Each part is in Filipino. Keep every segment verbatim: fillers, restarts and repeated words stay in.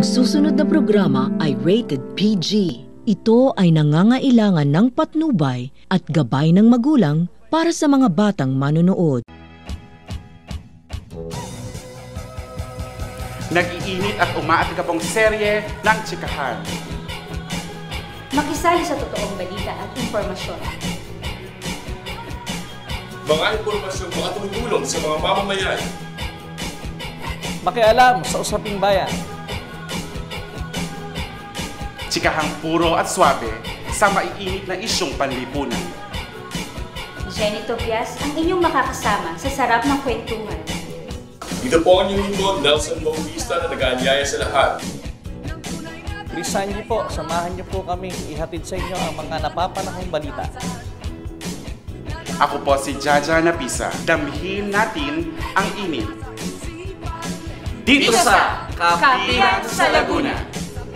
susunod na programa ay rated P G. Ito ay nangangailangan ng patnubay at gabay ng magulang para sa mga batang manonood. Nag-iinit at umaatigabong serye ng tsikahan. Makisali sa totoong balita at impormasyon. Mga impormasyong makatutulong sa mga mamamayan. Makialam sa usaping bayan. Tsikahang puro at swabe sa maiinit na isyong panlipunan. Jenny Tobias ang inyong makakasama sa sarap ng kwentuhan. Ito po ang inyong lingkod, Nelson Bautista, na nag-aanyaya sa lahat. Please Sanji po, samahan niyo po kami ihatid sa inyo ang mga napapanahong balita. Ako po si Jaja Napisa. Damhin natin ang init. Dito sa Kapihan sa Laguna.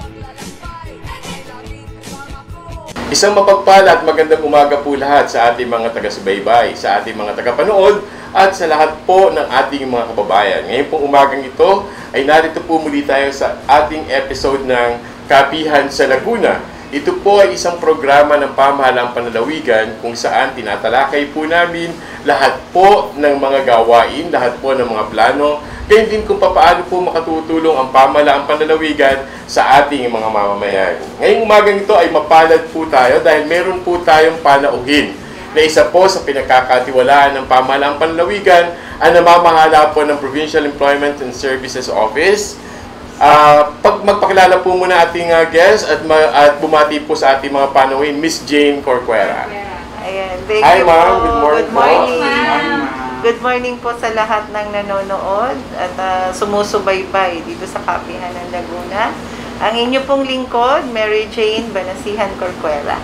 Isang mapagpala at magandang umaga po lahat sa ating mga taga-subaybay, sa ating mga taga-panood, at sa lahat po ng ating mga kababayan. Ngayon pong umagang ito ay narito po muli tayo sa ating episode ng Kapihan sa Laguna. Ito po ay isang programa ng pamahalaang panlalawigan kung saan tinatalakay po namin lahat po ng mga gawain, lahat po ng mga plano, gayon din kung paano po makatutulong ang pamahalaang panlalawigan sa ating mga mamamayan. Ngayong umagang ito ay mapalad po tayo dahil meron po tayong panauhin na isa po sa pinagkakatiwalaan ng pamahalaang panlalawigan ang namamahala po ng Provincial Employment and Services Office. Uh, pag magpakilala po muna ating uh, guest at, at bumati po sa ating mga panauhin, Miss Jane Corcuera. Ayan, thank Hi you ma'am, po. good morning. Good morning. Ma'am. Good morning po sa lahat ng nanonood at uh, sumusubaybay dito sa Kapihan ng Laguna. Ang inyo pong lingkod, Mary Jane Banasihan Corcuera.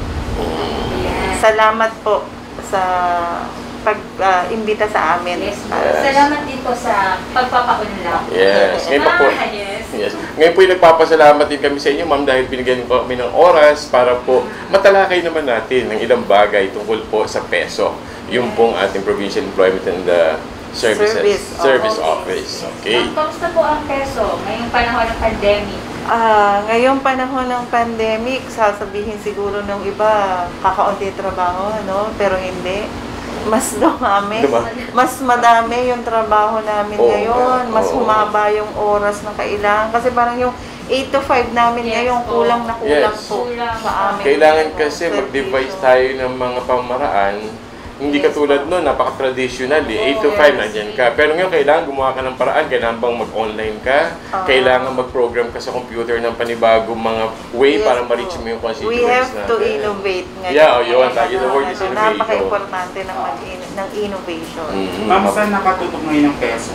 Salamat po sa pag-imbita uh, sa amin. Yes, yes. Salamat din po sa pagpapaunlak. Yes. Ngayon pa po, ah, yes. yes. Ngayon po nagpapasalamat din kami sa inyo, ma'am, dahil binigyan po kami ng oras para po matalakay naman natin ng ilang bagay tungkol po sa peso. Yung pong ating Provincial Employment and uh, Services Service, Service oh, Office. Okay. Ma'am, kamusta po ang peso ngayong panahon ng pandemic? Ah, ngayong panahon ng pandemic, sasabihin siguro ng iba, kakaunti trabaho, no? Pero hindi. Mas dumami. Dumami. Mas madami yung trabaho namin Oo, ngayon. Mas oo. humaba yung oras na kailangan. Kasi parang yung eight to five namin Yes, ngayon, po. kulang na kulang Yes. po Kulang. sa amin. Kailangan kasi Service. mag-devise tayo ng mga pamaraan. Hindi Yes, katulad po. noon, napaka-traditional eh. eight to Oo, five yes. nandiyan ka. Pero ngayon, kailangan gumawa ka ng paraan. Kailangan bang mag-online ka? Ah. Kailangan mag-program ka sa computer ng panibagong mga way Yes, para po. ma-reach mo yung constituents We have natin. to innovate ngayon. Yeah, oh, yun. Tayo, the word is Ano, innovation. Napaka-importante ng, mag- ng innovation. Mhm. Ma'am, saan nakatutok ngayon ang peso?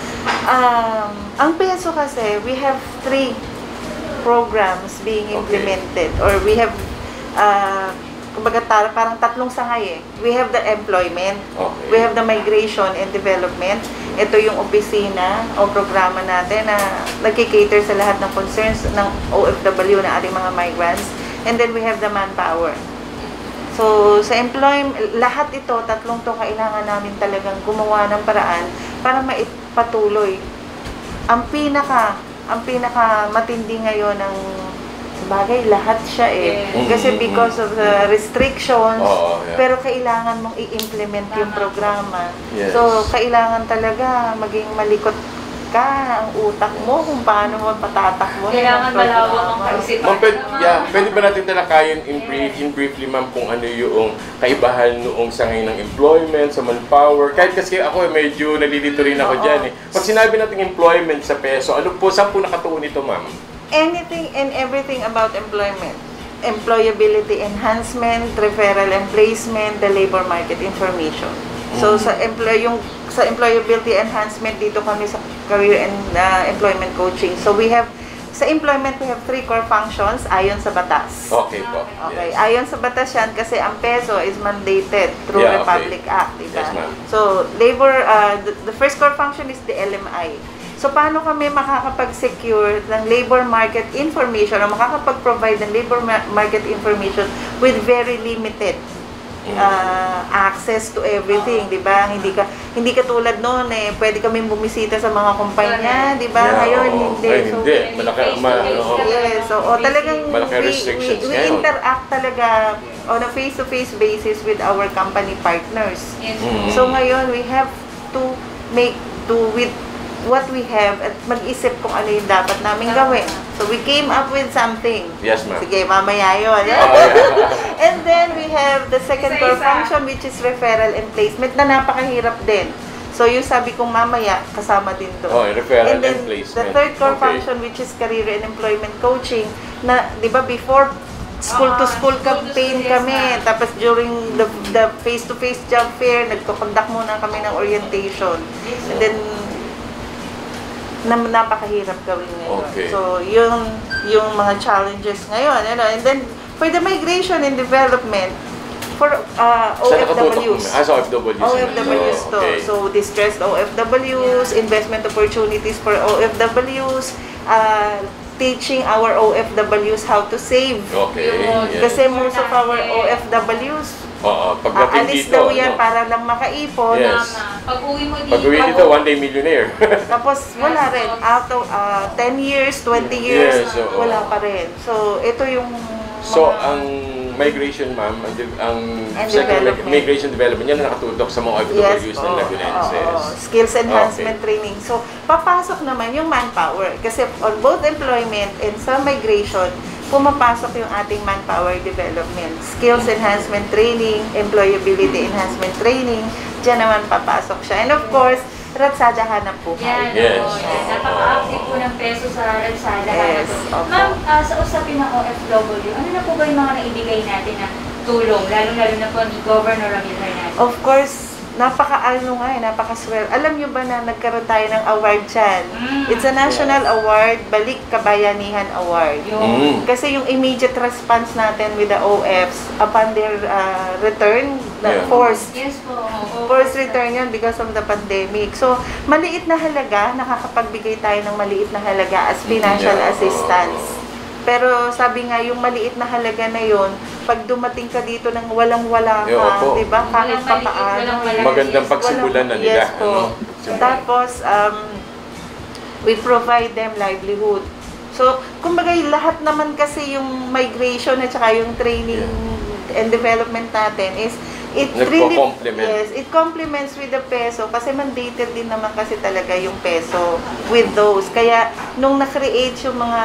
Um, ang peso kasi, we have three programs being Okay. implemented or we have uh, kumbaga tar- parang tatlong sangay eh. We have the employment, Okay. we have the migration and development. Ito yung opisina o programa natin na nagkikater sa lahat ng concerns ng O F W na ating mga migrants. And then we have the manpower. So, sa employment, lahat ito, tatlong to, kailangan namin talagang gumawa ng paraan para maipatuloy. Ang pinaka, ang pinaka matindi ngayon ng bagay, lahat siya eh. Yes. Kasi because of the restrictions, Oo, yeah. pero kailangan mong i-implement yung Tama. programa. Yes. So, kailangan talaga maging malikot ka ang utak mo kung paano mo patatakbo. Kailangan malawak ang kaisipan. Ma'am, pwede, yeah, pwede ba natin talakayin in brief, in briefly, ma'am, kung ano yung kaibahan noong sa ngayon ng employment, sa manpower? Kahit kasi ako, medyo nalilito rin ako Oo. dyan eh. Pag sinabi natin employment sa peso, ano po, saan po nakatuon ito, ma'am? Anything and everything about employment. Employability enhancement, referral and placement, the labor market information. So sa employ yung sa employability enhancement dito kami sa career and uh, employment coaching. So we have sa employment we have three core functions ayon sa batas. Okay po. Okay, Yes. ayon sa batas yan kasi ang peso is mandated through Yeah, okay. Republic Act, diba? Yes, ma'am. So, labor, uh, the, the first core function is the L M I. So, paano kami makakapag-secure ng labor market information o makakapag-provide ng labor ma- market information with very limited uh, access to everything, di ba? Hindi ka hindi katulad noon eh, pwede kami bumisita sa mga kumpanya, di ba? Yeah, Ngayon oo. hindi. Ay, So, hindi. Malaki, ma, oo. yes, so oh, talagang Malaki we, we, restrictions we ngayon. interact talaga on a face-to-face basis with our company partners. Yes. Mm. So ngayon, we have to make do with what we have at mag-isip kung ano yung dapat namin gawin. So we came up with something. Yes, ma'am. Sige, mamaya yun. Oh, yeah. And then we have the second core Isa-isa. function, which is referral and placement na napakahirap din. So yung sabi kong mamaya, kasama din doon. Oh, referral and then and placement. the third core Okay. function, which is career and employment coaching, na di ba before school to school Ah, campaign school to school, kami. yes, ma'am. Tapos during the the face-to-face job fair, nagko-conduct muna kami ng orientation. And then na napakahirap gawin ngayon. Okay. So, yung yung mga challenges ngayon, ano, and then for the migration and development for uh, O Saan F nakatutok Ws. mo? Ah, sa O F Ws. O F Ws to. Okay. So, distressed O F Ws, investment opportunities for O F Ws, uh, teaching our O F Ws how to save. Okay. Yun. Yes. Kasi most of our O F Ws, Oo, pagdating aalis dito. daw yan no? para lang makaipon. Yes. Pag uwi mo dito, Pag uwi dito, one day millionaire. Tapos wala rin. Out of uh, ten years, twenty years, Yes, oo. wala pa rin. So, ito yung So, mga- ang migration, ma'am, ang, de- ang And second development. mig- migration development, yan ang nakatutok sa mga O F Ws yes, ng oo, Lagunenses. oo, oo. Skills enhancement Okay. training. So, papasok naman yung manpower. Kasi on both employment and sa migration, pumapasok yung ating manpower development. Skills enhancement training, employability enhancement training, dyan naman papasok siya. And of course, Ratsada Hanap Buhay. Yan, Yes. oo, yan. Napaka-active po ng peso sa Ransada. Yes, opo. Ma'am, ah, sa usapin ng O F W, ano na po ba yung mga naibigay natin na tulong, lalo-lalo na po ni Governor Ramil Hernandez? Of course, napaka-ano nga eh, napaka-swell. Alam nyo ba na nagkaroon tayo ng award dyan? Mm. It's a national award, Balik Kabayanihan Award. Yung, Mm. Kasi yung immediate response natin with the O Fs upon their uh, return, the Yeah. forced, yes po. oo. forced return yun because of the pandemic. So, maliit na halaga, nakakapagbigay tayo ng maliit na halaga as financial Yeah. assistance. Pero sabi nga, yung maliit na halaga na yun, pag dumating ka dito ng walang-wala ka, Yeah, opo. di ba? Kahit Walang pa maliit, paano. walang malaki. Magandang Yes, pagsimulan na Walang- nila. Yes po. ano? Tapos, um, we provide them livelihood. So, kumbaga, lahat naman kasi yung migration at saka yung training and development natin is it really, Nagko-complement. yes, it complements with the peso kasi mandated din naman kasi talaga yung peso with those. Kaya, nung na-create yung mga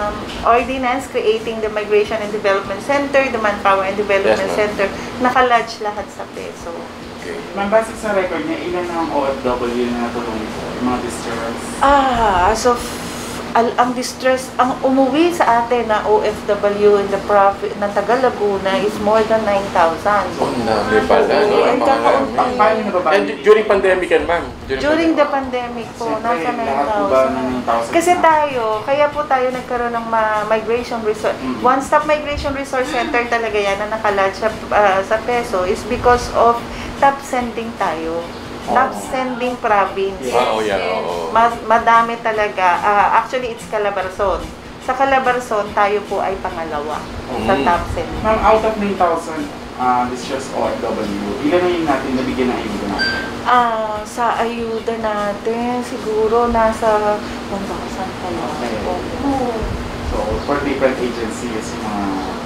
ordinance creating the Migration and Development Center, the Manpower and Development Yes, ma'am. Center, nakalodge lahat sa peso. Okay. Ma'am, base sa record niya, ilan ang O F W na natulungan po? Yung mga distress? Ah, so al ang distress, ang umuwi sa atin na O F W in the province ng Taga Laguna is more than nine thousand. Oh, dami pala. No? Oo, and Napakarami. kakaunti. Paano nababalik? And during pandemic yan, ma'am? During the pandemic po, Siyempre, nasa nine lahat po ba ng nine thousand. thousand? Kasi tayo, kaya po tayo nagkaroon ng ma- migration resource. Mm. One-stop migration resource center talaga yan na nakalad sa, ah, sa peso is because of top sending tayo. Top sending province. Ah, oh, yeah, oo. Mas, madami talaga. Ah, actually, it's Calabarzon. Sa Calabarzon, tayo po ay pangalawa sa Mm. top sending. Ma'am, out of nine thousand uh, distress O F W, ilan na yung natin nabigyan ng ayuda natin? Ah, sa ayuda natin, siguro nasa one thousand pala. Okay. Oo. So, for different agencies, mga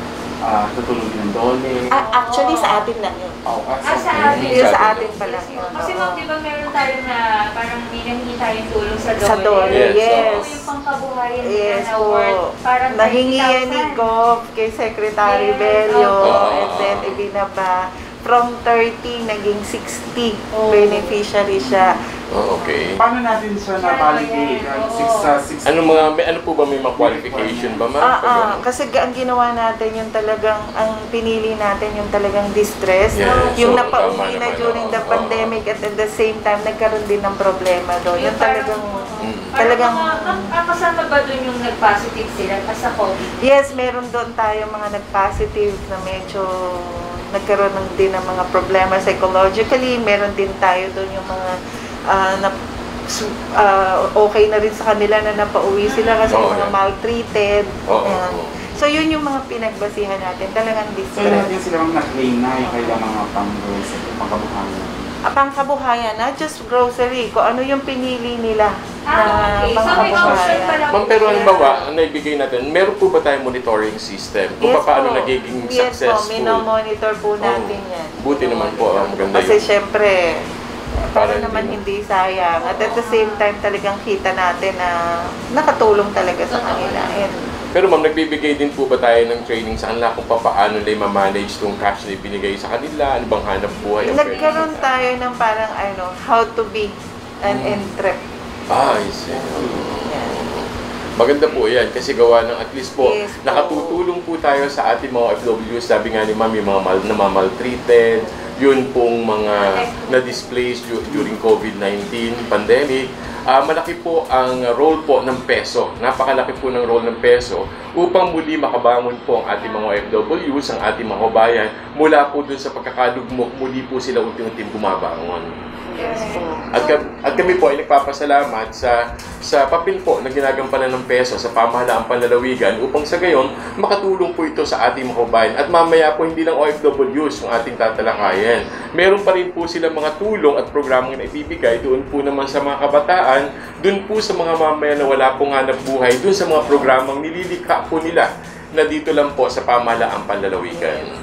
uh, tutulungin ng dole. Ah, actually, sa atin lang yun. Oh, ah, Ah, sa okay. atin. Yung sa Sa atin pa lang Yes, yun. Kasi oo. ma'am, di ba meron tayo na parang may nahingi tayong tulong sa Dole? Sa Dole, Yes, yes. Oo, yung pangkabuhayan Yes na po. award. Parang Nahingi yan ni thirty thousand. Gov kay Secretary Yes, Bello. opo. And then, ibinaba. From thirty, naging sixty Oh. beneficiary siya. Oh, okay. Paano natin siya na-validate? Yan, Six, oo. uh, six, Ano mga may ano po ba may mga qualification ba, ma'am? Ah, Pag ah, ano? kasi ga- ang ginawa natin yung talagang, ang pinili natin yung talagang distress. Yes, Yung oo, napauwi tama na naman, during oo, the oo. pandemic at at the same time, nagkaroon din ng problema doon. Yung talagang, Mm. talagang, Parang mga, ah, kasama ba doon yung nag-positive sila as sa COVID? yes, meron doon tayo mga nag-positive na medyo nagkaroon ng din ng mga problema psychologically. Meron din tayo doon yung mga ah, na, su- ah, okay na rin sa kanila na napauwi sila kasi Oo, mga yan. maltreated. Oo, Ayan. oo. So So yun yung mga pinagbasihan natin, talagang So, distress. lahat din sila mga na-claim na yung kailang mga pang-grocery, pang-kabuhayan. Ah, pangkabuhayan, not just grocery, kung ano yung pinili nila Ah, okay. So, may option pangkabuhayan. pala. Ma'am, pero halimbawa, ang naibigay natin, meron po ba tayong monitoring system? Kung Yes paano po. nagiging Yes po, successful? minomonitor po natin Oh, yan. buti naman po, ah, maganda Kasi yun. syempre, para Para naman hindi- hindi sayang. At at the same time, talagang kita natin na nakatulong talaga sa kanila. And Pero ma'am, nagbibigay din po ba tayo ng training sa kanila kung paano nila ma-manage itong cash na ibinigay sa kanila? Ano bang hanap buhay? ang nagkaroon pwede? tayo ng parang ano, how to be an entrep. Ah, I see. Yan. Maganda po yan kasi gawa ng at least po, Yes po. nakatutulong po tayo sa ating mga O F W. Sabi nga ni ma'am, yung mga mal, na maltreated, yun pong mga na-displaced du- during COVID nineteen pandemic. Ah, malaki po ang role po ng peso. Napakalaki po ng role ng peso upang muli makabangon po ang ating mga O F Ws, ang ating mga kabayan, mula po dun sa pagkakadugmok, muli po sila unti-unting bumabangon. Yes po. At, kam- at kami po ay nagpapasalamat sa sa papel po na ginagampanan ng peso sa pamahalaang panlalawigan upang sa gayon makatulong po ito sa ating mga kabayan. At mamaya po hindi lang O F Ws yung ating tatalakayan. Meron pa rin po silang mga tulong at programang na ibibigay doon po naman sa mga kabataan, doon po sa mga mamaya na wala pong hanap buhay, doon sa mga programang nililikha po nila na dito lang po sa pamahalaang panlalawigan.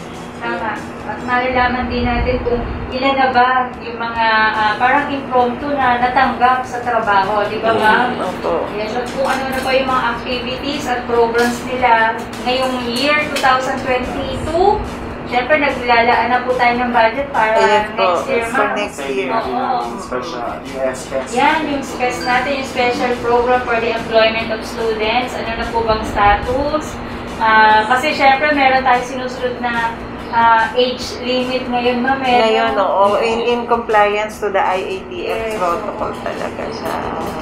Tama. At malalaman din natin kung ilan na ba yung mga ah, parang impromptu na natanggap sa trabaho, di ba ma'am? Opo. Yes, at kung ano na po yung mga activities at programs nila ngayong year twenty twenty-two. Siyempre, naglalaan na po tayo ng budget para Yes po, next year, for ma'am. next Pwede year. natin Oo. ang special U S test. Yan, yung SPES natin, yung Special Program for the Employment of Students. Ano na po bang status? Ah, kasi syempre, meron tayo sinusunod na ah, age limit ngayon, ma'am. eh, Ngayon, no? oo, in, in compliance to the I A T F Yes. protocol talaga siya.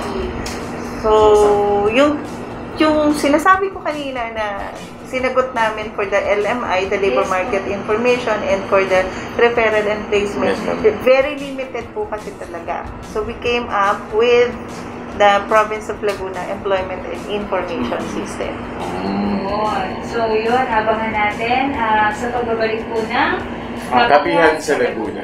So, yung, yung sinasabi ko kanina na sinagot namin for the L M I, the Labor Yes, Market Information, and for the referral and placement, Yes, ma'am. very limited po kasi talaga. So, we came up with the Province of Laguna Employment and Information System. Yun. So, yun, abangan natin ah, sa pagbabalik po ng Ang Kapihan sa Laguna.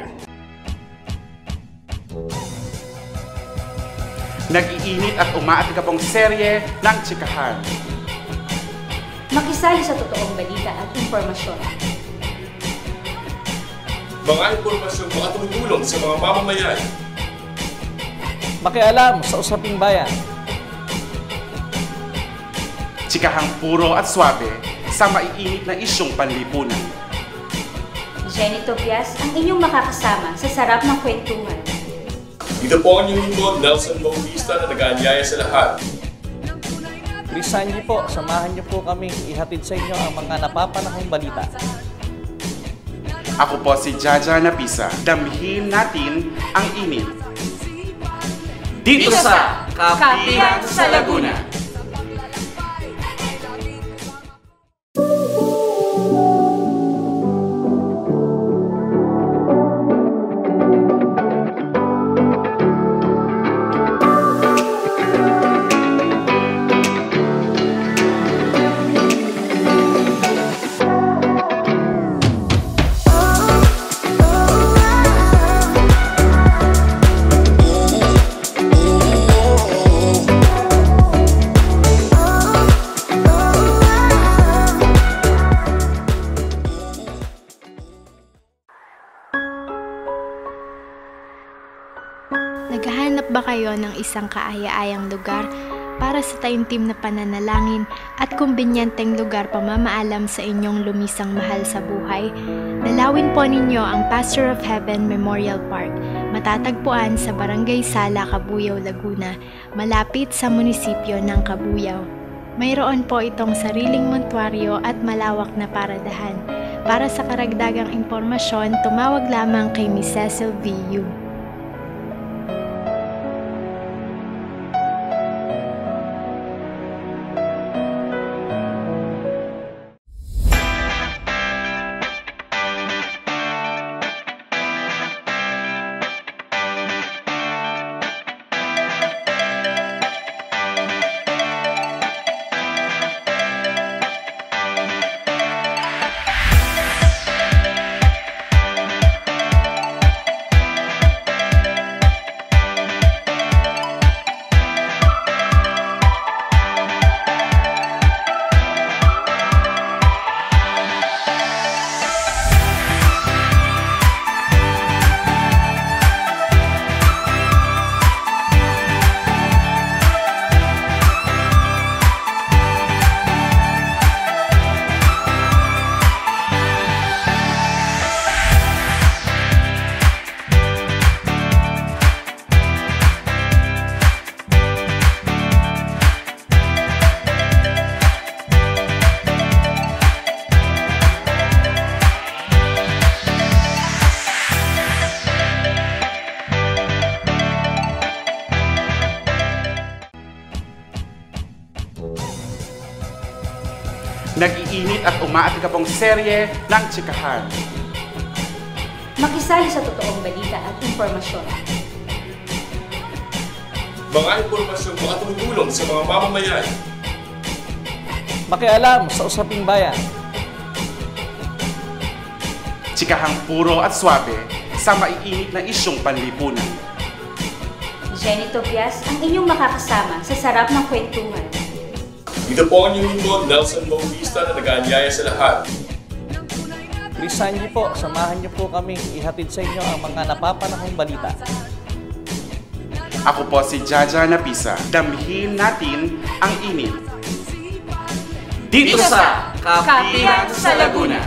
Nag-iinit at umaatig pong serye ng Chikahan. Makisali sa totoong balita at impormasyon. Mga impormasyong makatutulong sa mga mamamayan. Makialam sa usaping bayan. Chikahang puro at swabe sa maiinit na isyong panlipunan. Jenny Tobias ang inyong makakasama sa sarap ng kwentuhan. Ito po ang inyong lingkod, Nelson Bautista, na nag-aanyaya sa lahat. Lisanji po, samahan niyo po kami ihatid sa inyo ang mga napapanahong balita. Ako po si Jaja Napisa. Damhin natin ang init. Dito sa Kapihan sa Laguna. Naghahanap ba kayo ng isang kaaya-ayang lugar para sa taimtim na pananalangin at kumbinyenteng lugar pamamaalam sa inyong lumisang mahal sa buhay? Dalawin po ninyo ang Pastor of Heaven Memorial Park, matatagpuan sa Barangay Sala, Cabuyao, Laguna, malapit sa munisipyo ng Cabuyao. Mayroon po itong sariling montuaryo at malawak na paradahan. Para sa karagdagang impormasyon, tumawag lamang kay Miss Cecil V. Yu. nag-iinit at umaatikabong serye ng tsikahan. Makisali sa totoong balita at impormasyon. Mga impormasyong makatutulong sa mga mamamayan. Makialam sa usaping bayan. Tsikahang puro at swabe sa maiinit na isyong panlipunan. Jenny Tobias ang inyong makakasama sa sarap ng kwentuhan. Ito po ang inyong lingkod, Nelson Bautista, na nag-aanyaya sa lahat. Risanji po, samahan niyo po kami ihatid sa inyo ang mga napapanahong balita. Ako po si Jaja Napisa. Damhin natin ang init. Dito sa Kapihan sa Laguna.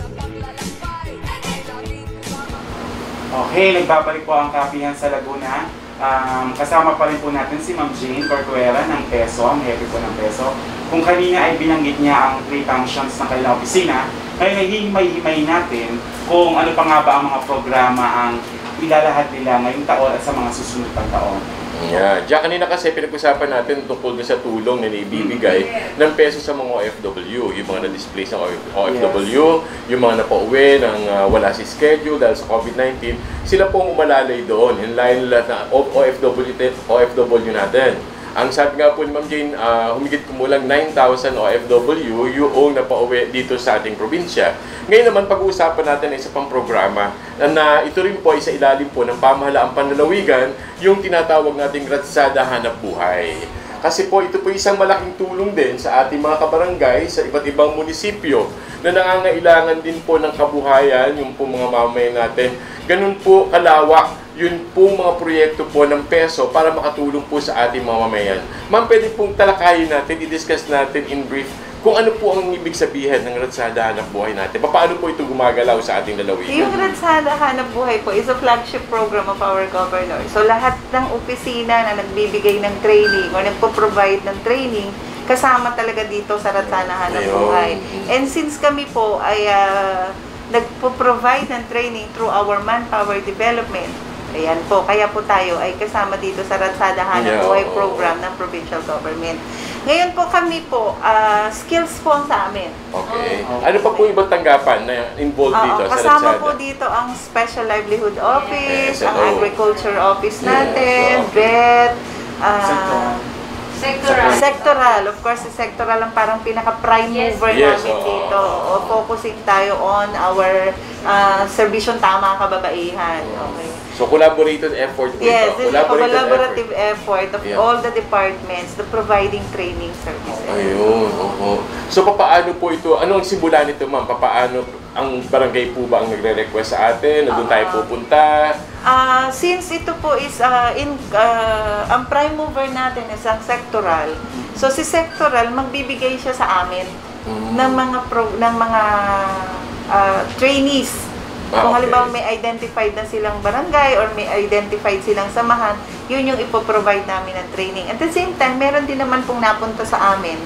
Okay, nagbabalik po ang Kapihan sa Laguna. Um, kasama pa rin po natin si Ma'am Jane Corcuera ng Peso, ang hepe po ng Peso. Kung kanina ay binanggit niya ang three functions ng kanilang opisina, ngayon ay hihimay-himay natin kung ano pa nga ba ang mga programa ang ilalahad nila ngayong taon at sa mga susunod pang taon. Yeah. Diyan kanina kasi pinag-usapan natin tungkol sa tulong na naibibigay mm-hmm. ng Peso sa mga O F W, yung mga na-displace ng O F W, yes. yung mga napauwi ng uh, wala si schedule dahil sa COVID nineteen, sila pong umalalay doon in line nila na O F W natin. Ang sabi nga po ni Ma'am Jane, uh, humigit kumulang nine thousand O F W yung napauwi dito sa ating probinsya. Ngayon naman, pag-uusapan natin ay isa pang programa na, na ito rin po ay sa ilalim po ng pamahalaang panlalawigan, yung tinatawag nating Ratsada Hanap Buhay. Kasi po ito po isang malaking tulong din sa ating mga kabarangay sa iba't ibang munisipyo na nangangailangan din po ng kabuhayan, yung po mga mamayan natin. Ganun po kalawak yun pong mga proyekto po ng Peso para makatulong po sa ating mga mamayan. Ma'am, pwede pong talakayin natin, i-discuss natin in brief kung ano po ang ibig sabihin ng Ratsada Hanap Buhay natin. Paano po ito gumagalaw sa ating lalawigan? Yung Ratsada Hanap Buhay po is a flagship program of our governor. So lahat ng opisina na nagbibigay ng training o nagpo-provide ng training, kasama talaga dito sa Ratsada Hanap Buhay. And since kami po ay uh, nagpo-provide ng training through our manpower development, ayan po, kaya po tayo ay kasama dito sa Ratsada Hanap Buhay yeah, program ng provincial government. Ngayon po kami po, uh, skills po ang sa amin. Okay. okay. Ano pa po ibang tanggapan na involved uh, dito sa Ratsada? Kasama po dito ang Special Livelihood Office, yes, ang Agriculture Office natin, yes, B E T, uh, Sectoral. Sectoral. Of course, si sectoral ang parang pinaka-prime yes. mover yes, namin oh, dito. O, focusing tayo on our uh, serbisyong tama kababaihan. Okay. So, collaborative effort po yes, ito. Yes, this is a collaborative effort, effort of yeah. all the departments, the providing training services. Ayun, oo. So, papaano po ito? Ano ang simula nito, ma'am? Papaano ang barangay po ba ang nagre-request sa atin? Na doon tayo pupunta? Uh, since ito po is uh, in uh, ang prime mover natin is ang sectoral. So si sectoral magbibigay siya sa amin mm. ng mga pro, ng mga uh, trainees. Ah, Kung okay. halimbawa may identified na silang barangay or may identified silang samahan, yun yung ipo-provide namin ng training. At the same time, meron din naman pong napunta sa amin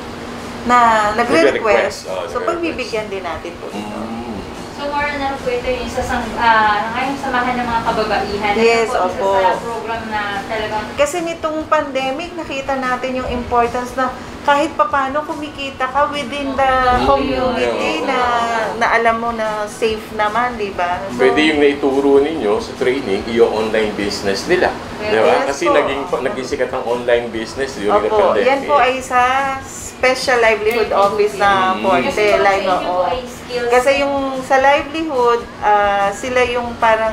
na nagre-request. Oh, so pagbibigyan din natin po ito. Mm. So more na po ito yung isa sa uh, ngayong samahan ng mga kababaihan. Yes, po, opo. Isa sa program na talagang... Kasi nitong pandemic, nakita natin yung importance na kahit papano kumikita ka within the community na, na alam mo na safe naman, di ba? So, pwede yung naituro ninyo sa training, yung online business nila. Yes, di ba? Kasi po. naging, naging sikat ang online business during the pandemic. Yan po ay sa Special Livelihood Office na Forte. Kasi like, po ay Kasi yung sa livelihood, uh, sila yung parang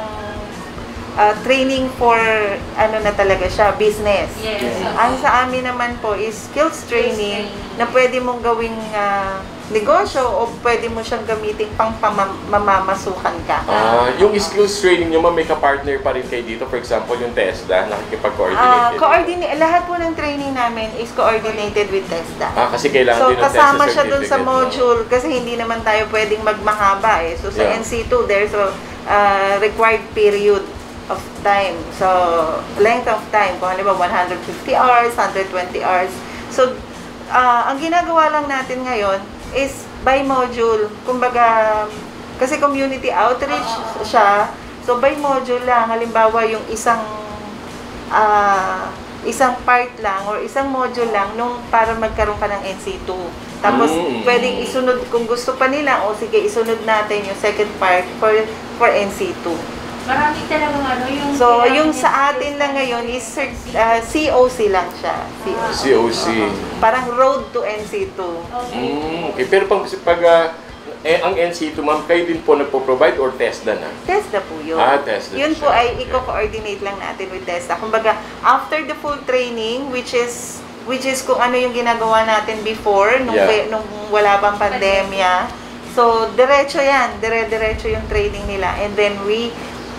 uh, training for ano na talaga siya, business. Yes. Ang sa amin naman po is skills training, skills training. na pwede mong gawing uh, negosyo o pwede mo siyang gamitin pang mamamasukan ka. Ah, yung skills training nyo, may ka-partner pa rin kayo dito. For example, yung TESDA, nakikipag-coordinate. Uh, coordinate, lahat po ng training namin is coordinated with TESDA. Ah, kasi kailangan so, din ng TESDA kasama siya dun sa no? module kasi hindi naman tayo pwedeng magmahaba eh. So sa yeah. N C two, there's a uh, required period of time. So, length of time. Kung halimbawa, one hundred fifty hours, one hundred twenty hours. So, uh, ang ginagawa lang natin ngayon is by module. Kumbaga, kasi community outreach siya. So, by module lang. Halimbawa, yung isang uh, isang part lang or isang module lang nung para magkaroon ka ng N C two. Tapos, Mm. pwedeng isunod, kung gusto pa nila, o sige, isunod natin yung second part for for N C two. Marami talagang ano yung... So, yung sa atin lang ngayon is uh, C O C lang siya. C O C. C O C. Parang road to N C two. Mm, okay. Pero pag, pag uh, eh, ang N C two, ma'am, kayo din po nagpo-provide or TESDA na? TESDA po yun. Ah, TESDA Yun po siya. ay i-coordinate lang natin with TESDA. Kumbaga, after the full training, which is which is kung ano yung ginagawa natin before, nung, Yeah. nung wala pang pandemya. So, diretso yan. Dire-diretso yung training nila. And then we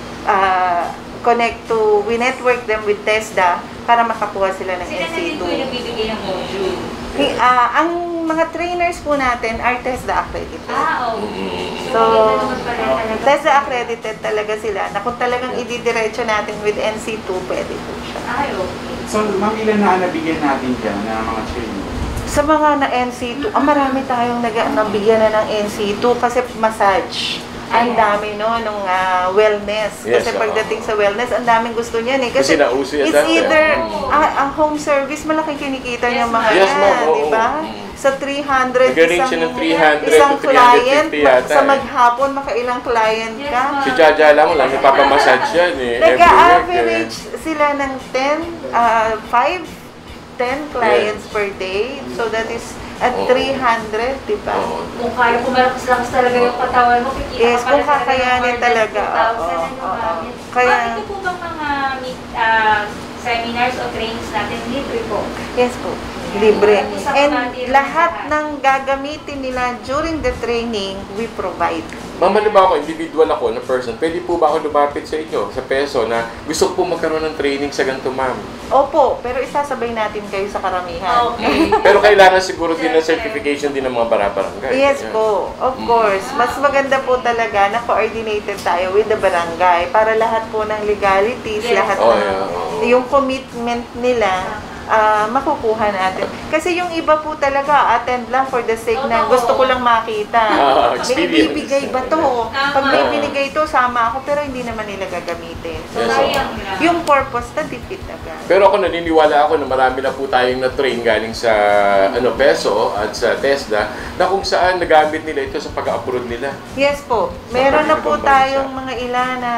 uh, connect to, we network them with TESDA para makakuha sila ng Sila N na C din po two. yung nagbibigay ng module. Hey, ah, ang mga trainers po natin are TESDA accredited. Ah, okay. So, maganda naman pala talaga. TESDA accredited talaga sila na kung talagang ididiretso natin with N C two, pwede po siya. Ay, okay. So, ma'am, ilan na nabigyan natin dyan na mga training? Sa mga na N C two, ah, marami tayong nag nabigyan na ng N C two kasi massage. Ang dami no, nung ah, wellness. Yes, Kasi oo. pagdating sa wellness, ang daming gusto niyan eh. Kasi nauso yan it's dati. either, ah, ang home service, malaking kinikita niya mga Yes, yan, ma'am, oo. di ba? Sa three hundred, Nag-range isang, siya ng three hundred isang to three hundred client, fifty yata sa eh. maghapon, makailang client ka. Si Jaja lang, lang nagpapamassage yan eh. Every week, Nag-average eh. sila ng ten, uh, five, ten clients per day. So that is at Oo. three hundred, di ba? Oo. Kung kaya kumalakas-lakas talaga yung katawan mo, kikita Yes, ka kung pala talaga kakayanin ng more than talaga, two thousand oo, ano, oo. marami. Kaya- Bakit ito po bang mga meet, ah, seminars o trainings natin libre po? Yes po, libre. Sa And mga tira- lahat ng gagamitin nila during the training, we provide. Ma'am, halimbawa ako, individual ako na person, pwede po ba ako lumapit sa inyo, sa peso, na gusto ko po magkaroon ng training sa ganito, ma'am? Opo, pero isasabay natin kayo sa karamihan. Okay. Pero kailangan siguro din ng certification din ng mga bara-barangay. Yes Yan. po, of course. Mas maganda po talaga na coordinated tayo with the barangay para lahat po ng legalities, Yes. lahat Oh, ng yeah, oo. yung commitment nila ah, makukuha natin. Kasi yung iba po talaga attend lang for the sake na gusto ko lang makita. Ah, May experience. ibibigay ba to? Pag may Tama. binigay to, sama ako pero hindi naman nila gagamitin. So, Yes, sayang lang. yung purpose na defeat agad. Pero ako naniniwala ako na marami na po tayong na-train galing sa ano peso at sa TESDA na kung saan nagamit nila ito sa pag-upload nila. Yes po. Meron na po ibang bansa. tayong mga ilan na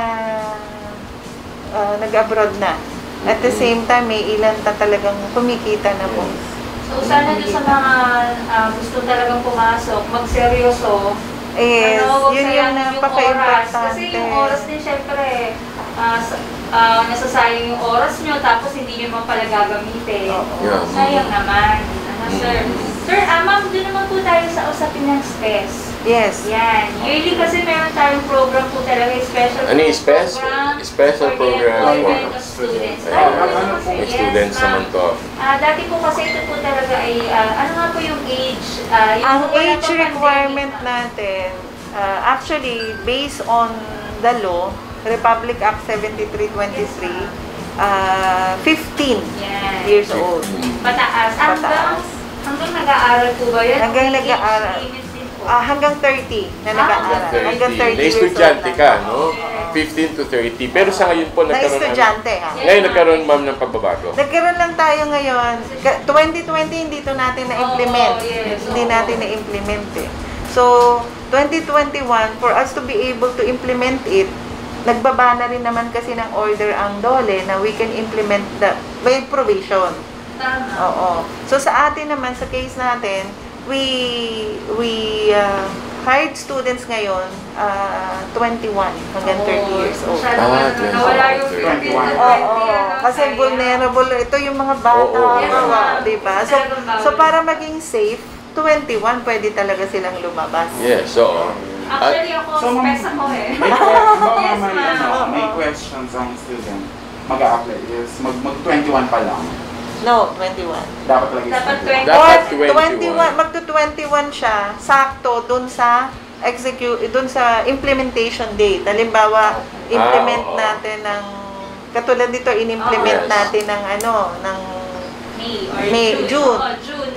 ah, nag-abroad na. At the same time, may ilan na talagang kumikita na po. So, sana doon sa mga ah, gusto talagang pumasok, magseryoso. Yes, Ano, huwag yun yung sayangin napaka-importante. oras. Kasi yung oras din, syempre, ah, sa- ah, nasasayang yung oras nyo, tapos hindi nyo man pala gagamitin. Yeah. Sayang naman. Ano, sir? Sir, ah, ma'am, doon naman po tayo sa usapin ng stress. Yes. Yan. Yearly kasi meron tayong program po talaga, special Ano yung spes- program special for program the employment for- of students. Ayan. Ah, ano po, May yes, students ma'am. naman to. Ah, dati po kasi ito po talaga ay, ah, ano nga po yung age? Ah, yung Ang wala age pang pandemic, requirement ma'am. natin, uh, actually, based on the law, Republic Act seventy-three twenty-three, uh, fifteen Yan. years old. Pataas. Hanggang, Pataas. hanggang nag-aaral po ba yan? Hanggang May age nag-aaral. limit din po. Ah, hanggang thirty na Ah, nag-aaral. Hanggang Na thirty years old estudyante na. ka, no? fifteen to thirty. Pero sa ngayon po, Na nagkaroon estudyante, ha? Ngayon nagkaroon, ma'am, ng pagbabago. Nagkaroon lang tayo ngayon. Ka- twenty twenty hindi to natin na-implement. Oo, yes, Hindi oo. natin na-implement eh. So, twenty twenty-one, for us to be able to implement it, nagbaba na rin naman kasi ng order ang DOLE na we can implement the, may provision. Tama. Oo. So, sa atin naman, sa case natin, we, we uh, hired students ngayon, uh, twenty-one hanggang thirty years old. Masyado Ah, na- twenty-one, nawala yung thirty. fifteen to Oo, twenty, ano, kasi sayang. vulnerable. Ito yung mga bata, Oo, Yes, mga, ma'am. di ba? So, Talagang bawal. so para maging safe, twenty-one, pwede talaga silang lumabas. Yes, so, at, Actually, ako, So, ma'am, stress ako eh. May, que- baka Yes, may, ma'am. ano, may questions ang student mag-a-apply is mag, mag twenty-one pa lang. No, twenty-one. Dapat lagi Dapat twenty-one. Dapat Or twenty-one. magto-twenty-one siya, sakto dun sa execute, dun sa implementation date. Halimbawa, implement oo. natin ng, katulad dito, in-implement Yes. natin ng ano, ng May or May, June. Oh, June.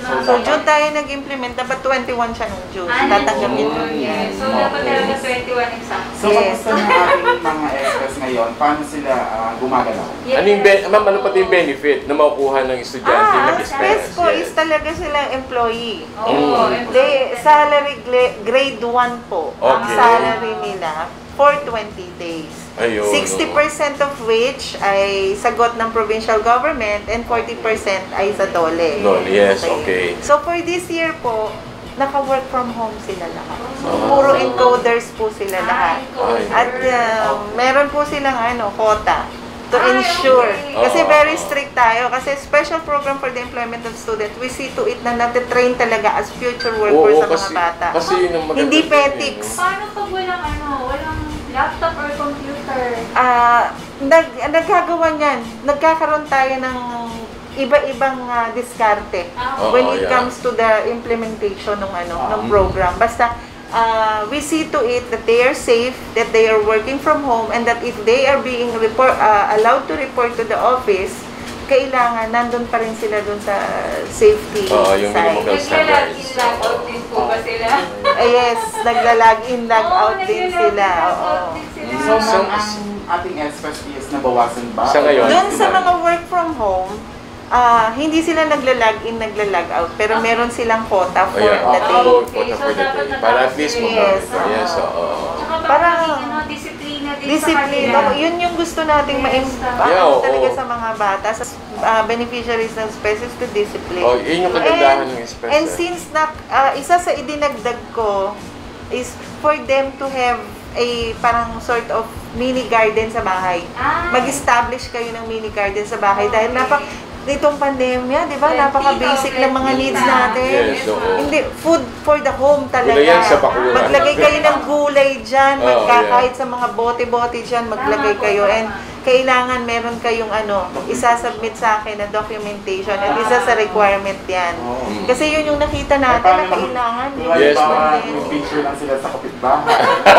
mga So, June tayo nag-implement. Dapat twenty-one siya nung June. Ah, Tatanggapin June. nun. Yes. So, dapat talaga twenty-one exam. So, kamusta na ating mga extras ngayon? Paano sila ah, gumagalaw? Ano yung, be- ma'am, ano pati yung benefit na makukuha ng estudyante Ah, na expense? Pesco is talaga silang employee. Oo. Mm. They, salary gle- grade one po. Ang Okay. salary nila for twenty days. Ayun. sixty percent of which ay sagot ng provincial government and forty percent ay sa DOLE. Dole, yes, okay. So for this year po, naka-work from home sila lahat. So, Ah. puro encoders po sila lahat. Ay, At um, meron po silang ano, quota to Ay, ensure. okay. Kasi Oo. very strict tayo. Kasi special program for the employment of students, we see to it na natitrain talaga as future workers Oo, sa kasi, mga bata. kasi yun ang maganda. Hindi dun, petics. eh, no? Paano pag walang ano, walang laptop or computer? Ah, nag nagkagawa niyan. Nagkakaroon tayo ng iba-ibang ah, diskarte Ah, when Oo, it yeah. comes to the implementation ng ano ng program. Basta ah, we see to it that they are safe, that they are working from home, and that if they are being report ah, allowed to report to the office, kailangan nandun pa rin sila dun sa safety Oo, yung minimum side. health standards. Nagla-log in, log out din po ba sila? Ah, yes, nagla-log in, log Oo, out din nagla-log sila. in, log Oo. out din sila. So, ma'am, So- ang ating express is nabawasan ba? Sa ngayon? Doon sa mga work from home, ah hindi sila nagla-log in, nagla-log out, pero meron silang quota for Ayan, the okay. day. Oh, Okay, quota so for the dapat day. Para at least natapos mag- Yes, Yes, oo. oo. Tsaka Parang- parang ano, disiplina din Disiplina, sa kanila. yun yung gusto nating Yes, ma-im- tama. Yeah, ano oo. talaga sa mga bata, sa ah, beneficiaries ng specials to discipline. Oh, yun yung kagandahan And- ng special. And since na, ah, isa sa idinagdag ko is for them to have a parang sort of mini garden sa bahay. Ah. Mag-establish kayo ng mini garden sa bahay dahil Okay. napak nitong pandemya, di ba? Plenty Napaka-basic daw, ng mga plenty needs na. natin. Yes, oo. Hindi, food for the home talaga. Gulay yan sa bakuran. Maglagay kayo ng gulay dyan, Oo, magka, yeah. kahit sa mga bote-bote dyan, maglagay Tama po, kayo. tama. And kailangan meron kayong ano, isasubmit sa akin na documentation at isa sa requirement yan. Oo. Kasi yun yung nakita Eh, natin paano na kailangan. Kung Yes, halimbawa, ma'am. yung picture lang sila sa kapitbahay.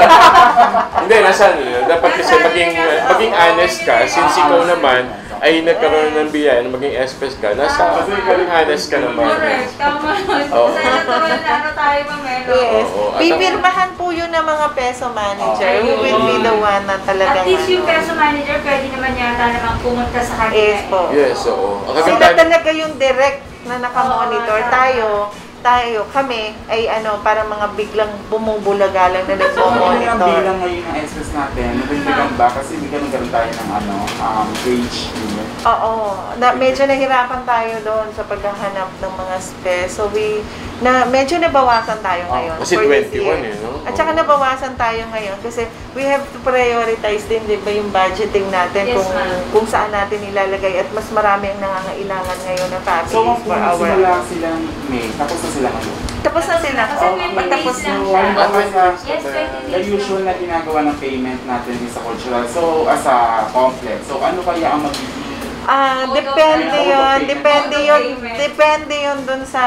Hindi, nasaan yun? Dapat kasi maging, maging honest ka, since ikaw naman ay nagkaroon ng biyaya na maging express ka, nasa maging honest ka naman. Correct, tama. Oo. Sa natural na ano tayo, mamelo. Yes. Oo, at- Pipirmahan po yun ng mga peso manager. Okay. Who will be the one na talagang At least yung ano. peso manager, pwede naman yata namang pumunta sa kanila. Yes po. Yes, oo. Ang Sila kagandahan, talaga yung direct na nakamonitor. Oo, Tayo, tayo, kami, ay ano, para mga biglang bumubulaga lang na So, ano yung nagmamonitor. bilang ngayon ng express natin? Nagdagan ba? Kasi bigyan nagkaroon tayo ng ano, um, age limit. Oo, na, medyo nahirapan tayo doon sa paghahanap ng mga spes. So we, na medyo nabawasan tayo ngayon. kasi for this twenty-one year. eh, no? At saka nabawasan tayo ngayon kasi we have to prioritize din, di ba, yung budgeting natin Yes, kung ma'am. kung saan natin ilalagay at mas marami ang nangangailangan ngayon na families So, kung for our... simula silang May, tapos na sila ngayon. Tapos na sila. Kasi Oh, twenty patapos days na. lang So, siya. halimbawa sa Yes, twenty the days usual na ginagawa ng payment natin din sa cultural. So, as a complex. So, ano kaya ang magiging Ah, Mode of depende payment. yon, Mode of depende payment. yon, depende yon dun sa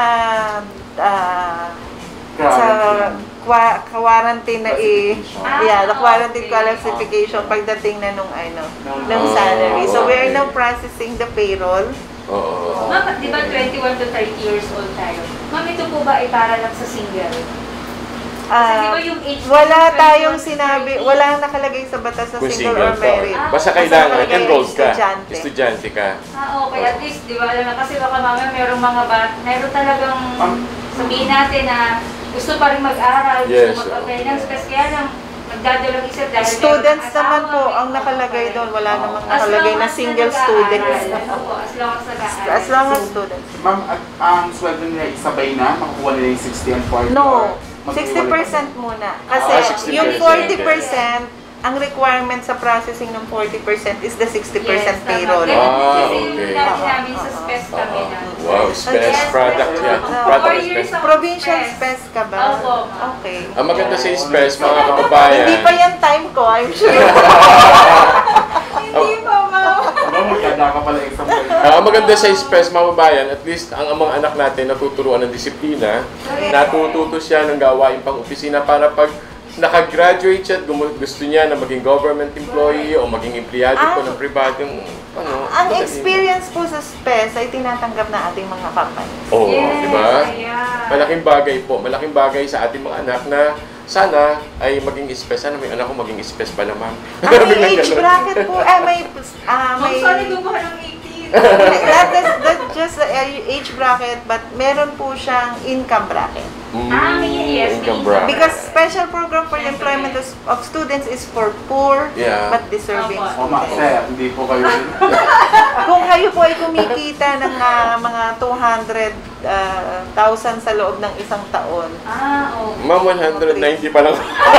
ah, sa kwa, quarantine na i Ah, yeah, the quarantine okay. classification pagdating na nung ano, ng Ah, salary. So we are okay. now processing the payroll. Oo. Ma'am, di ba twenty-one to thirty years old tayo? Ma'am, ito po ba ay para lang sa single? Kasi di Ah, ba yung age wala limit, tayong twenty-one to sinabi, thirty? wala nakalagay sa batas na Kung single single or ka. married. Ah, Basta basta kailangan, nakalagay enrolled ka. estudyante. Estudyante ka. Ah, okay. At least, di ba, alam na, kasi baka mamaya merong mga bat, meron talagang sabihin natin na gusto pa rin mag-aral, Yes, gusto mag-apply oo. ng space, kaya lang, magdadalang isip dahil Students merong naman asawa, po may ang mga nakalagay kapatid. doon. Wala namang As nakalagay long na as single nag-aaral. students. Opo, as long as nag-aaral. As long as students. Ma'am, at ang sweldo nila isabay na, makukuha nila yung sixty and forty? No, or sixty maghiwalay percent pa? muna. Kasi Ah, sixty yung percent. forty percent, ang requirement sa processing ng forty percent is the sixty percent Yes, tama. payroll. Ganun din Ah, kasi yung okay. lagi namin sa space kami na. Wow, space Yes, product yes, yan. yes. Product Four of years space. of Provincial space. spes ka ba? Opo, ma'am. Okay. Ang maganda sa space, mga kababayan. Hindi pa yan time ko, I'm sure. Hindi pa, ma'am. Ano, magkada ka pala isang boy. Ah, ang maganda sa space, mga kababayan, at least ang mga anak natin natuturuan ng disiplina, natututo siya ng gawain pang opisina para pag nakagraduate siya at gumu- gusto niya na maging government employee o maging empleyado po ng pribadong ano, Ang madali experience po sa S P E S ay tinatanggap na ating mga companies. Oo, Yes, di ba? ayan. Malaking bagay po. Malaking bagay sa ating mga anak na sana ay maging S P E S. Sana may anak ko maging S P E S pala, ma'am. Ang may age bracket po, eh, may, ah, Ma'am, may, sorry, gumawa ng eighteen. that, that's, that's just the age bracket, but meron po siyang income bracket. Mm, Ah, may yes, income may bracket. Because special program for the employment of, of students is for poor Yeah. but deserving Opo. O, ma, students. sir, hindi po kayo. Kung kayo po ay kumikita ng ah, mga two hundred thousand sa loob ng isang taon, Ah, okay. Ma'am, one hundred ninety pa lang.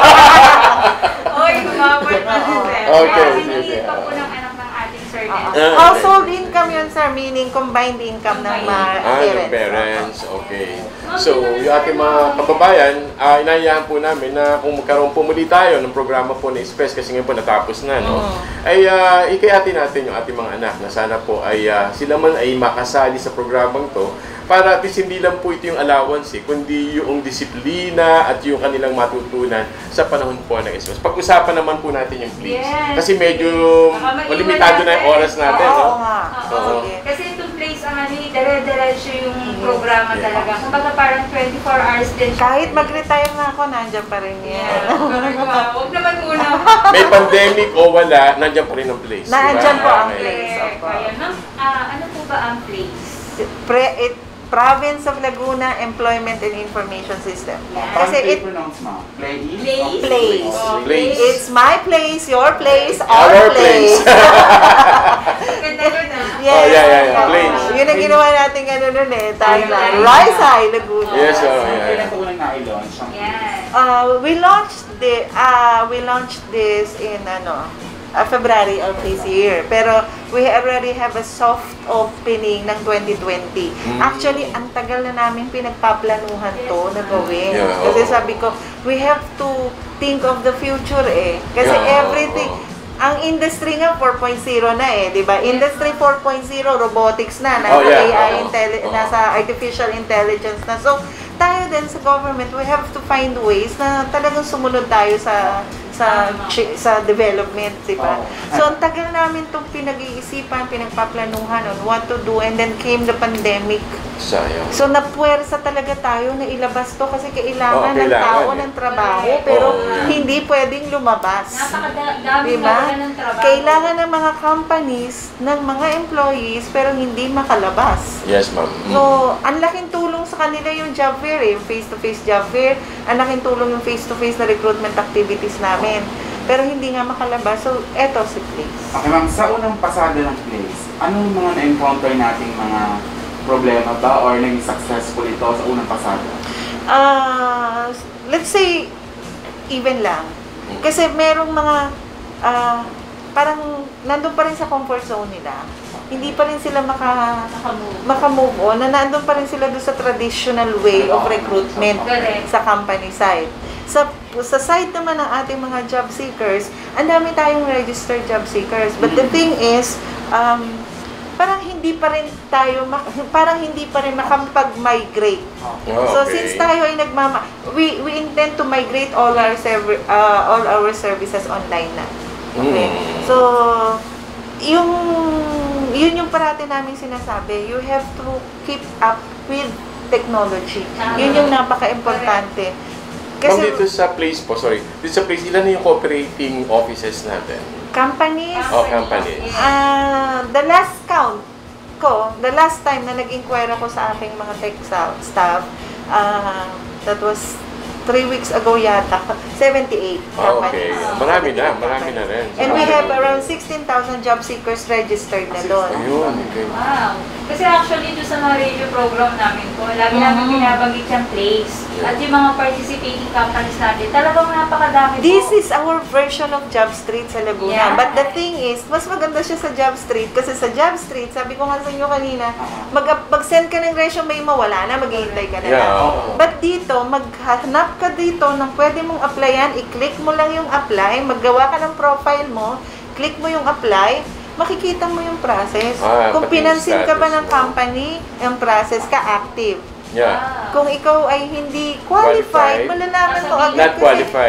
Oy, gumabot na si Sir. Okay, Kaya sige, hinihingi sige. pa po ng anak ng ating Sir Ah, Ned. ah. household income yun, sir, meaning combined income ng mga Ah, yung parents. parents. Okay. So, yung ating mga kababayan, uh, inayahan po namin na kung magkaroon po muli tayo ng programa po na S P E S kasi ngayon po natapos na, no? Ay uh, ikayati natin yung ating mga anak na sana po ay uh, sila man ay makasali sa programang to para at least hindi lang po ito yung allowance eh, kundi yung disiplina at yung kanilang matutunan sa panahon po ng S P E S. Pag-usapan naman po natin yung please. Yes. Kasi medyo Baka maiwan limitado na yung natin. oras natin, Oo, no? nga. Oo. Sige. Kasi itong place ang ano, eh, dire-diretso yung programa Yeah. talaga. Kumbaga parang twenty-four hours din siya. Kahit mag-retire na ako, nandiyan pa rin yan. Yeah. Huwag naman muna. May pandemic o wala, nandiyan pa rin ang place. di ba? Nandiyan po ang Okay. place. Correct. Ayan. Ma'am, ah, ano po ba ang place? Pre, it, Province of Laguna Employment and Information System. Yeah. Kasi Paano it, pronounce, ma'am? Place? Place? Place. Oh, Place. it's my place, your place, Our our place. place. Ganda yun ah. Yes. Oh, yeah, yeah, yeah. Oo. Place. Yun ang ginawa natin ano nun eh. Tagline. Tagline. Rise High, Laguna. Yes, oh, Kailan yeah. po unang na-launch? ang- Yan. Uh, we launched the uh, we launched this in ano uh, February of this year. Pero we already have a soft opening ng twenty twenty. Mm. Actually, ang tagal na namin pinagpaplanuhan to na gawin. Yeah, Kasi oo. sabi ko, we have to think of the future eh. Kasi Yeah, everything, oo. ang industry nga four point oh na eh, 'di ba? Industry four point oh, robotics na, nasa Oh, yeah, A I, oo. intelli- Oo. nasa artificial intelligence na. So, tayo din sa government, we have to find ways na talagang sumunod tayo sa sa chi- sa development, di ba? Oo. So, ang tagal namin itong pinag-iisipan, pinagpaplanuhan on what to do, and then came the pandemic. Sayang. So, napuwersa talaga tayo na ilabas to kasi kailangan, Oo, ng kailangan tao eh. ng trabaho, pero Oo, yeah. hindi pwedeng lumabas. Napakadami Diba? na ng trabaho. Kailangan ng mga companies, ng mga employees, pero hindi makalabas. Yes, ma'am. Mm. So, ang laking tulong sa kanila yung job fair, eh, yung face-to-face job fair. Ang laking tulong yung face-to-face na recruitment activities namin. Pero hindi nga makalabas. So, eto si Place. Okay, ma'am. Sa unang pasada ng place, anong mga na-encounter nating mga problema ba or naging successful ito sa unang pasada? Ah, let's say, even lang. Kasi merong mga, ah, parang nandun pa rin sa comfort zone nila. Hindi pa rin sila maka, Nakamove. maka-move on, na nandun pa rin sila doon sa traditional way of recruitment Correct. sa company side. Sa sa side naman ng ating mga job seekers, ang dami tayong registered job seekers. But the thing is, um, parang hindi pa rin tayo, mak- parang hindi pa rin makapag-migrate. Oh, So okay. since tayo ay nagmama, we we intend to migrate all our server, uh, all our services online na. Okay. Mm. So yung yun yung parati namin sinasabi, you have to keep up with technology. Yun yung napaka-importante. Ma'am, Kasi dito sa place po, sorry, dito sa place, ilan na yung cooperating offices natin? companies, Oh, companies. ah the last count ko, the last time na nag-inquire ako sa aking mga tech sa- staff, ah that was three weeks ago yata, seventy-eight Ah, companies. okay. Marami na, marami na rin. And we have around sixteen thousand job seekers registered na doon. Ayun, okay. Wow. Kasi actually, doon sa mga radio program namin po, lagi namin Mhm. binabanggit yung place. At yung mga participating companies natin, talagang napakadami This po. is our version of Job Street sa Laguna. Yeah. But the thing is, mas maganda siya sa Job Street kasi sa Job Street, sabi ko nga sa inyo kanina, mag, mag-send ka ng resume mo, wala na, maghihintay ka na Yeah, lang. oo. But dito, maghanap ka dito ng pwede mong applyan, i-click mo lang yung apply, maggawa ka ng profile mo, click mo yung apply, makikita mo yung process. Ah, Kung pati yung pinansin ka ba status ng mo. company, yung process ka active. Yeah. Ah. Kung ikaw ay hindi qualified, Qualified. malalaman mo agad Not kasi- qualified.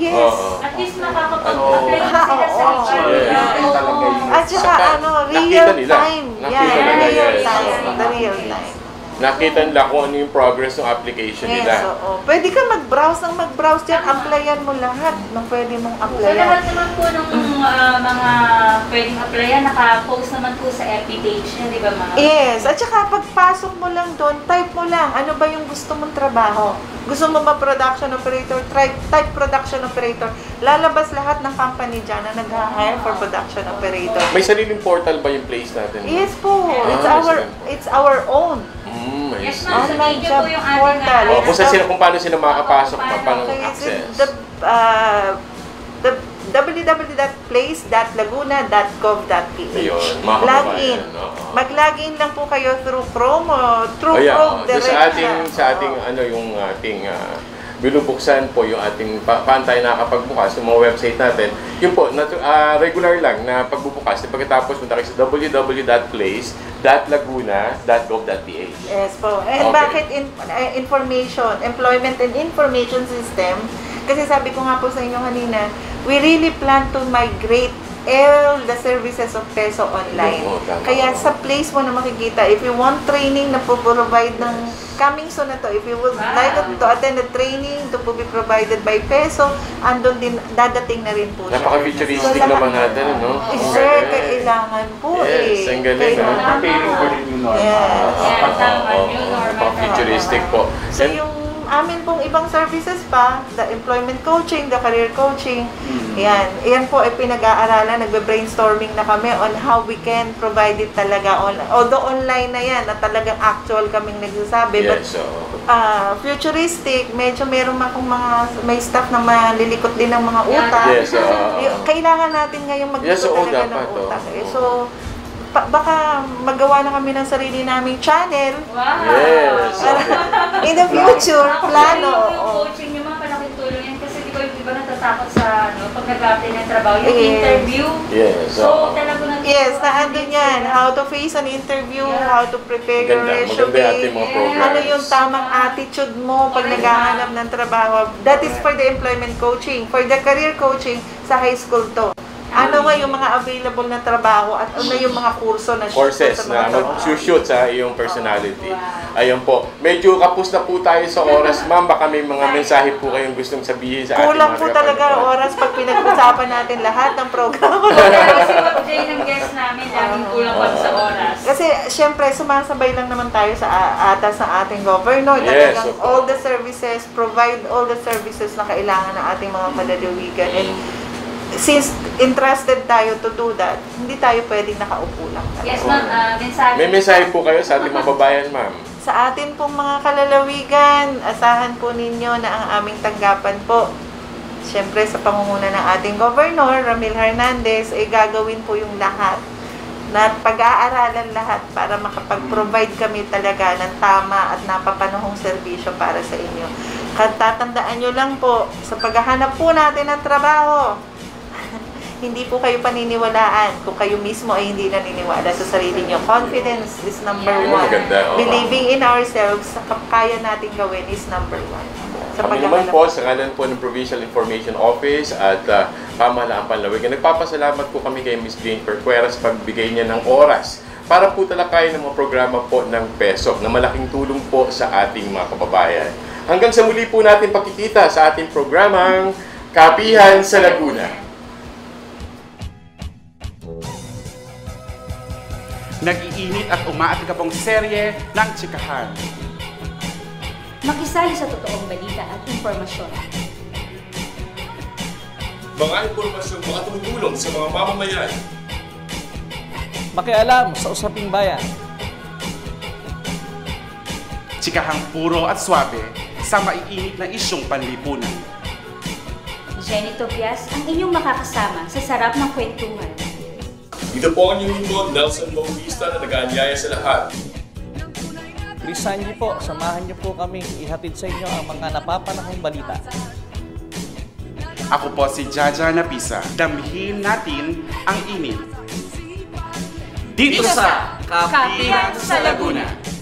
Yes. Oo. At least makakapag-apply na Ah, sila sa oo. H R. Yes. Oo. At saka Saka, ano, nakita real nila. time. Nakita Yeah, nila, real yes. time. Oo. The real time. Nakita nila kung ano yung progress ng application Yes, nila. oo. Pwede ka mag-browse ng mag-browse dyan. Applyan mo lahat ng pwede mong So applyan. lahat naman po ng ah, mga pwedeng applyan, naka-post naman po sa F B page niya, di ba mga? Yes, at saka pagpasok mo lang doon, type mo lang, ano ba yung gusto mong trabaho? Gusto mo ba production operator? Type, type production operator. Lalabas lahat ng company dyan na nag-hire for production operator. May sariling portal ba yung place natin? Yes po, Ah, it's may our sariling- it's our own. Mm, I Yes, see. ma'am. Online Video job po yung ating portal. ano. Oh, kung, sa sila, kung paano sila makakapasok, Oo, pa, paano Okay, it's access. the uh, the w w w dot place dot laguna dot gov dot p h. Ayun, mga Log kababayan, in. oo. Mag-log in lang po kayo through Chrome o through Oh, yeah. Chrome oh. Doon direct sa ating, na. sa ating, Oo. ano, yung ating uh, binubuksan po yung ating pa paano tayo nakakapagbukas yung mga website natin. Yun po, natu- uh, regular lang na pagbubukas. Pagkatapos punta kayo sa w w w dot place dot laguna dot gov dot p h. Yes po. And Okay. bakit in, uh, information, employment and information system? Kasi sabi ko nga po sa inyo kanina, we really plan to migrate all the services of Peso online. Oo, tama. Kaya sa place mo na makikita, if you want training na po-provide ng coming soon na to, if you would like to attend the training to be provided by Peso, andun din, dadating na rin po siya. Napaka-futuristic So, naman lahat- natin, no? Eh, Ang sir, galing. kailangan po eh. Yes, ang galing, Kailangan no? Preparing for the new normal. Yes. Yeah, tama. Oo, New normal. napaka-futuristic po. So And- yung amin pong ibang services pa, the employment coaching, the career coaching, yan. Yan po ay pinag-aaralan, nagbe-brainstorming na kami on how we can provide it talaga online. Although online na yan, na talagang actual kaming nagsasabi. But Yes, oo. ah, futuristic, medyo meron akong mga, may staff na malilikot din ng mga utak. Yes, oo. Y- Kailangan natin ngayong maglikot Yes, oo, talaga ng dapat, oo. utak. Eh. So, pa- baka magawa na kami ng sarili naming channel. Wow! Yes. In the future, Ako, plano. Yung, yung oo. coaching niyo, mga malaking tulong yan. Kasi di ba yung iba natatakot sa, ano, pag nag-apply ng trabaho, yung Yes. interview. Yes, So, oo. talaga na. Yes, naandun yan. How to face an interview, Yeah. how to prepare your Maganda, maganda resume. yung ating mga programs. Ano yung tamang attitude mo pag Correct. naghahanap ng trabaho. That is for the employment coaching. For the career coaching, sa high school to. Ano nga yung mga available na trabaho at ano yung mga kurso na Courses sa na mga trabaho. mag-shoot sa iyong personality. Ayun po. Medyo kapos na po tayo sa oras, ma'am. Baka may mga mensahe po kayong gustong sabihin sa ating Kulang mga po talaga kapanood. oras pag pinag-usapan natin lahat ng programa. Kasi si Ma'am Jay ng guest namin, laging kulang pa sa oras. Kasi, syempre, sumasabay lang naman tayo sa a- atas ng ating governor. Yes, Talagang of course. all the services, provide all the services na kailangan ng ating mga malalawigan. And since interested tayo to do that, hindi tayo pwedeng nakaupo lang. Yes, ma'am. ah, mensahe. May mensahe po kayo sa ating mga babayan, ma'am. Sa atin pong mga kalalawigan, asahan po ninyo na ang aming tanggapan po, syempre sa pangunguna ng ating governor, Ramil Hernandez, ay gagawin po yung lahat na pag-aaralan lahat para makapag-provide kami talaga ng tama at napapanahong serbisyo para sa inyo. Tatandaan nyo lang po, sa paghahanap po natin ng trabaho, hindi po kayo paniniwalaan kung kayo mismo ay hindi naniniwala sa sarili nyo. Confidence is number Yeah. one. Maganda, oo. Believing in ourselves, sa kaya natin gawin is number one. Sa Kami naman paghahanap. po, sa ngalan po ng Provincial Information Office at uh, Pamahalaan Panlawigan, nagpapasalamat po kami kay Miz Jane Perquera sa pagbigay niya ng oras para po talakayin ng mga programa po ng PESOC na malaking tulong po sa ating mga kababayan. Hanggang sa muli po natin pakikita sa ating programang Kapihan sa Laguna. Nag-iinit at umaatgabong serye ng Chikahan. Makisali sa totoong balita at impormasyon. Mga impormasyong makatutulong sa mga mamamayan. Makialam sa usaping bayan. Chikahang puro at swabe sa maiinit na isyong panlipunan. Jenny Tobias ang inyong makakasama sa sarap ng kwentuhan. Ito po ang inyong lingkod, Nelson Bautista, na nag-aanyaya sa lahat. Risanji po, samahan niyo po kami. Ihatid sa inyo ang mga napapanahong balita. Ako po si Jaja Napisa. Damhin natin ang init. Dito sa Kapihan sa Laguna.